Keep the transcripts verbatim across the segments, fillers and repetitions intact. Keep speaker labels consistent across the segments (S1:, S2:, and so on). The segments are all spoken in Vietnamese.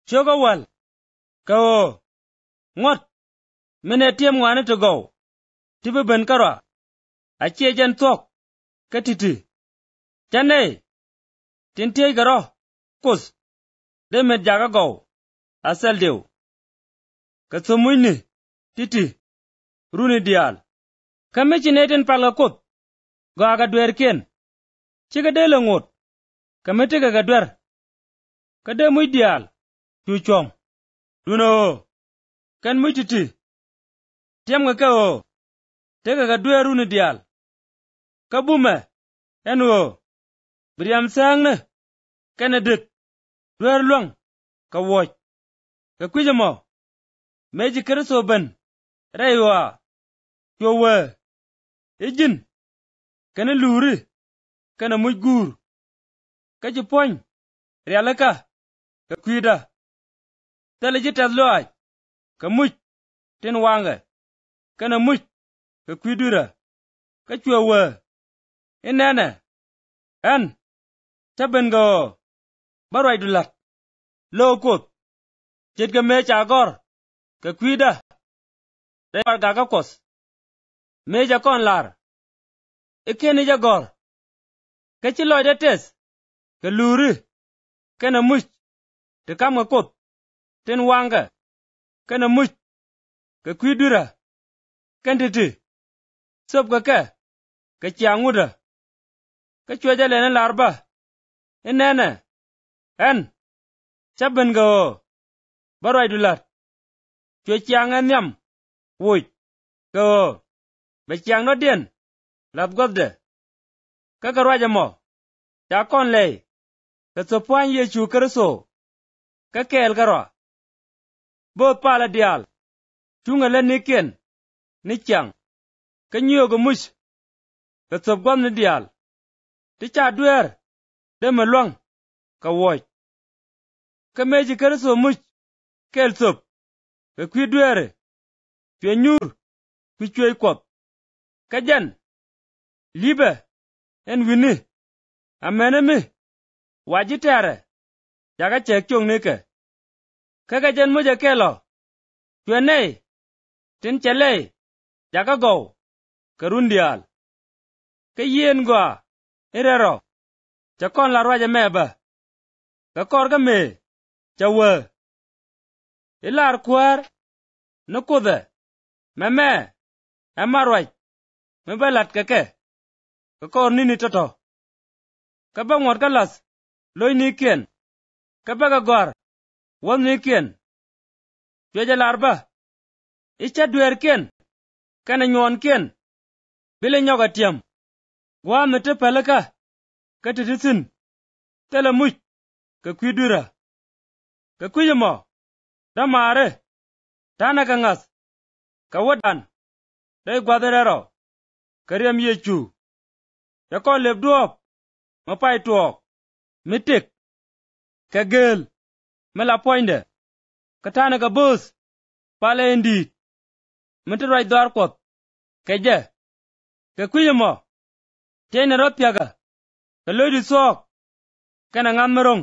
S1: choga wal ka o ngot mene tiem ngwane to go tibe ben kara achie jan tok katiti chane tintie garo kus de met jaga go asal dew ka somuyni titi runi dial kame chineten palga kut go aga dwer ken chiga dele ngot kame tiga ga dwer kade muy dial tu chom duno kan muy titi tiem ga ka o tiga ga dwer runi dial kabume enwo briam sangne kana dit dwer luang ka woj ka kwijamo meji kerso ben raywa chowe ejin kana luri kana mujgur ka jipon realaka ka kwida tele jitas loaj ka muj tin wange kana muj ka kwidura ka chowe inene an taben go barwai dulat lokot jet ga me chagor ka kwida de ga ga kos meja kon lar ikene jagor ka chi loide tes ka luri kana much te kam ga kot ten wanga kana much ka kwidura kantiti sop ga ka ka changuda ka chweja lena larba inene en chaben go barwai dulat chwe changa nyam wuj go be chang no dien lab gobde ka garwaja mo ta kon le ka sopwan ye chu kerso ka kel garwa bo pala dial tunga le niken ni chang ka nyogo mush ka sop gwam ni dial ti cha dwer de malwang ka woj ka meji kerso mush kel sop ka kwi dwere chwe nyur kwi chwe kwap ka jan libe en wini amene mi wajitere jaga chek chung nike kaka jan moja kelo chwe nei tin chele jaga go karundial ka yen gwa irero chakon la rwaja meba ka kor ka me chawe ilar kwar nukude meme amarwaj mebalat kake ka kor nini toto ka bangwat kalas loy nikien ka baga gor won nikien chweja larba icha dwer ken kana nyon ken bile nyoga tiam gwa mete pelaka ka titisin tele much ka kwidura ka kwijamo damare tana ka ngas ka wadan dai gwaderero kariam yechu yako lebduop mapai tuok mitik ka gel mela poinde katana ka bus pale endit mitroi dar kot keje ka kwijamo tene ropyaga ka loidi sok kana ngam merong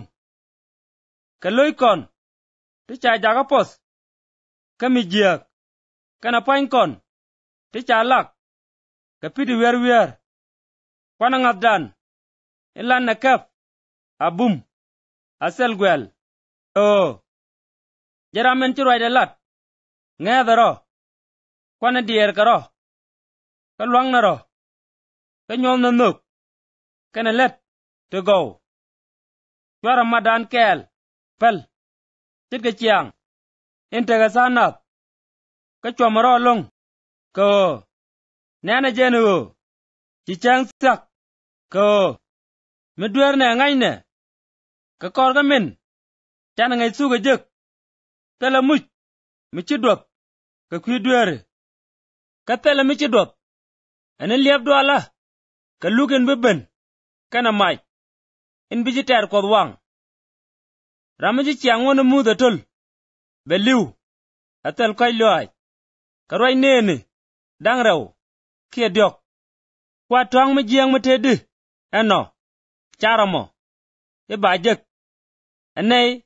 S1: ka loi kon ti cha jaga pos ka mijiak kana pain kon ti cha lak ka pidi wer wer kwana ngabdan ilan na kep abum asel gwel o jaramen churoi de lat ngedaro kwana dier karo ka luang naro ka nyom na nuk kana let to go chwara madan kel pel chit ka chiang inte ga sanap ka chomaro long ko nana jenu chi chang sak ko medwer ne ngai ne ka kor ga min chan ngai su ga jek kala much mi chi dop ka kwi dwer ka tele mi chi dop ene liep dwala ka lugen beben kana mai in biji ter kod wang ramji chiang wona mu da tol beliu atel koy loy ka roi nene dang rew kie diok kwa tong mi jiang mutedi eno charamo e bajek enei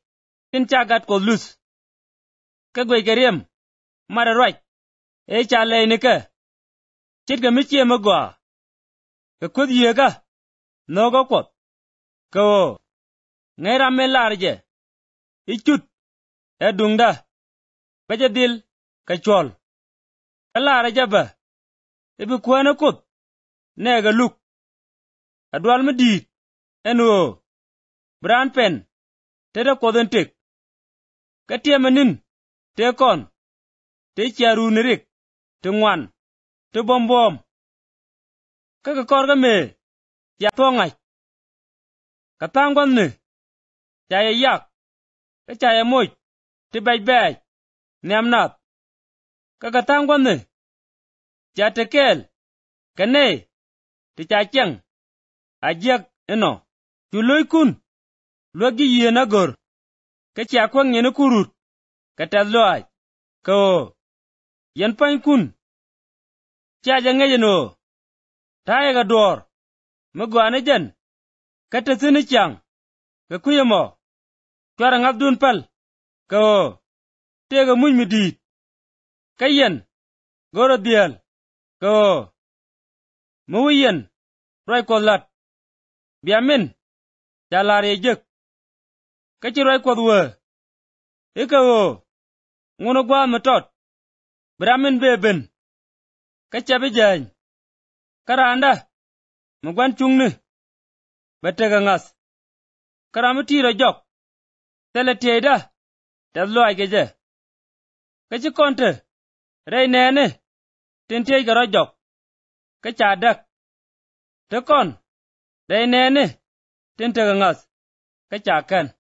S1: tin chagat ko lus ka gwe geriem mara right e cha le ne ka chit ga michie magwa ka kod yega no go ko ko ngera me larje ichut e dungda baje dil ka chol alara jaba ibi kwana kut ne ga luk adwal medit eno bran pen teda koden tek katie manin te kon te charu nirik te ngwan te bombom kaka korga me ya tongai katangwan ne chaya yak ka chaya moj te bay bay nemnat kaka tangwan ne cha tekel kane te cha cheng ajek eno chuloy kun logi yena gor ka cha kwang yena kurut ka taloy ko yen pan kun cha jange no taye ga dor magwane jen ka tesini chang ka kuyemo twara ngabdun pal ko tega muñ midit kayen goro dial ko muyen roy ko lat biamin jalare jek ka ci roy ko we eka o ngono gwa matot bramin beben ka chabe jany karanda mugwan chungni batega ngas karamati ro jok tele teda tablo ageje ka ci konte rey nene tentey ga rojok ka cha dak te kon rey nene tente ga ngas ka cha kan